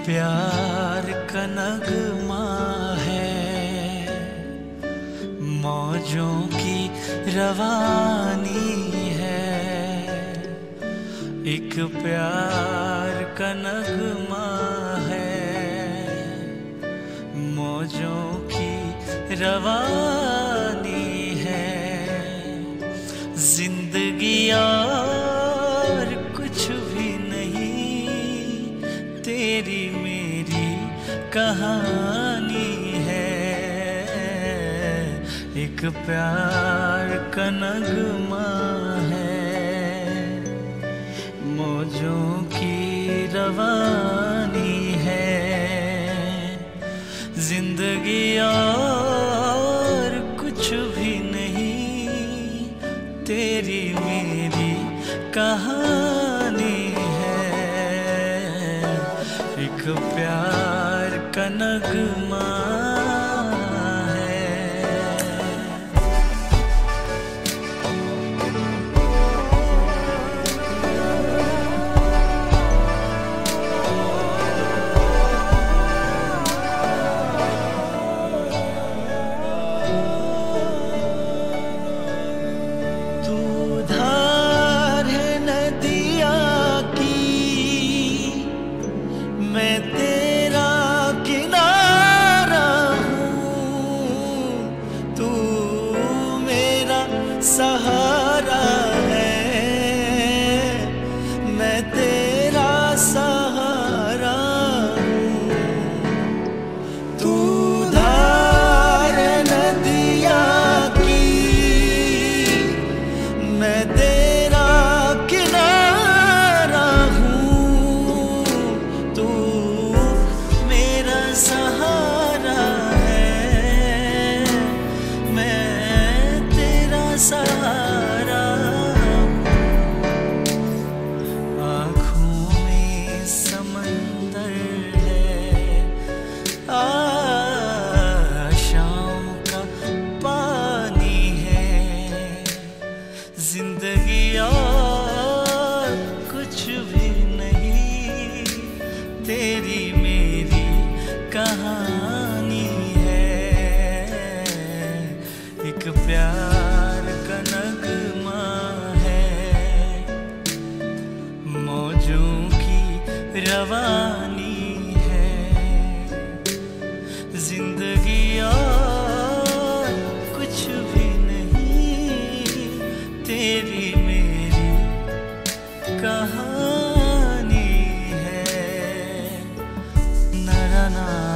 प्यार का नगमा है, मौजों की रवानी है। एक प्यार का नगमा है, मौजों की रवानी है। जिंदगी और कुछ भी नहीं, तेरी मेरी कहानी है। एक प्यार का नगमा है, मौजों की रवानी है। जिंदगी और कुछ भी नहीं, तेरी मेरी कहानी है। एक प्यार का नगमा मैं तेरा किनारा हूँ, तू मेरा सहारा है। मैं तेरा सहारा हूँ, तू धार नदिया की। मैं तेरा किनारा हूँ, तू मेरा सहारा है। मैं तेरा सहारा हूँ। आँखों में समंदर है, आशाओं का पानी है। जिंदगी और कुछ भी नहीं, तेरी मेरी कहानी है। एक प्यार का नगमा है, मौजों की रवानी है। जिंदगी और कुछ भी नहीं, तेरी मेरी कहानी है। ना ना ना